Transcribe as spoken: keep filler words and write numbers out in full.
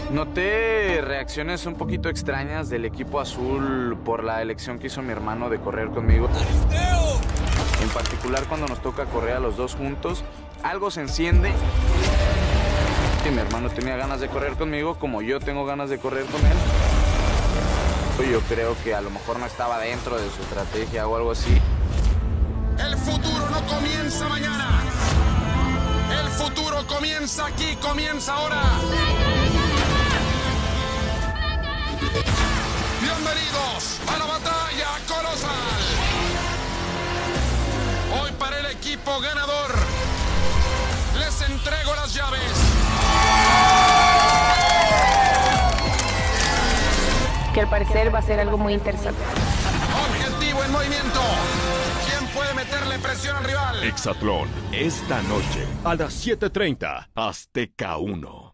Noté reacciones un poquito extrañas del equipo azul por la elección que hizo mi hermano de correr conmigo. En particular cuando nos toca correr a los dos juntos, algo se enciende. Y mi hermano tenía ganas de correr conmigo como yo tengo ganas de correr con él. Yo creo que a lo mejor no estaba dentro de su estrategia o algo así. El futuro no comienza mañana. El futuro comienza aquí, comienza ahora. Bienvenidos a la batalla colosal. Hoy para el equipo ganador les entrego las llaves. Que al parecer va a ser algo muy interesante. Objetivo en movimiento. ¿Quién puede meterle presión al rival? Hexatlón, esta noche a las siete treinta, Azteca uno.